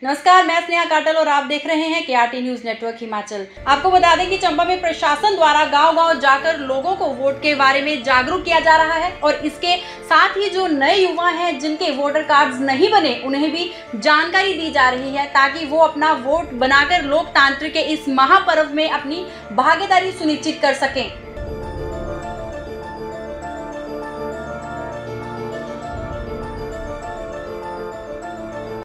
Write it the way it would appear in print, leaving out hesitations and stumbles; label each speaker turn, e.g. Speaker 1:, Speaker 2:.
Speaker 1: नमस्कार, मैं स्नेहा काटल और आप देख रहे हैं केआरटी न्यूज नेटवर्क हिमाचल। आपको बता दें कि चंबा में प्रशासन द्वारा गांव-गांव जाकर लोगों को वोट के बारे में जागरूक किया जा रहा है और इसके साथ ही जो नए युवा हैं जिनके वोटर कार्ड्स नहीं बने उन्हें भी जानकारी दी जा रही है ताकि वो अपना वोट बनाकर लोकतंत्र के इस महापर्व में अपनी भागीदारी सुनिश्चित कर सकें।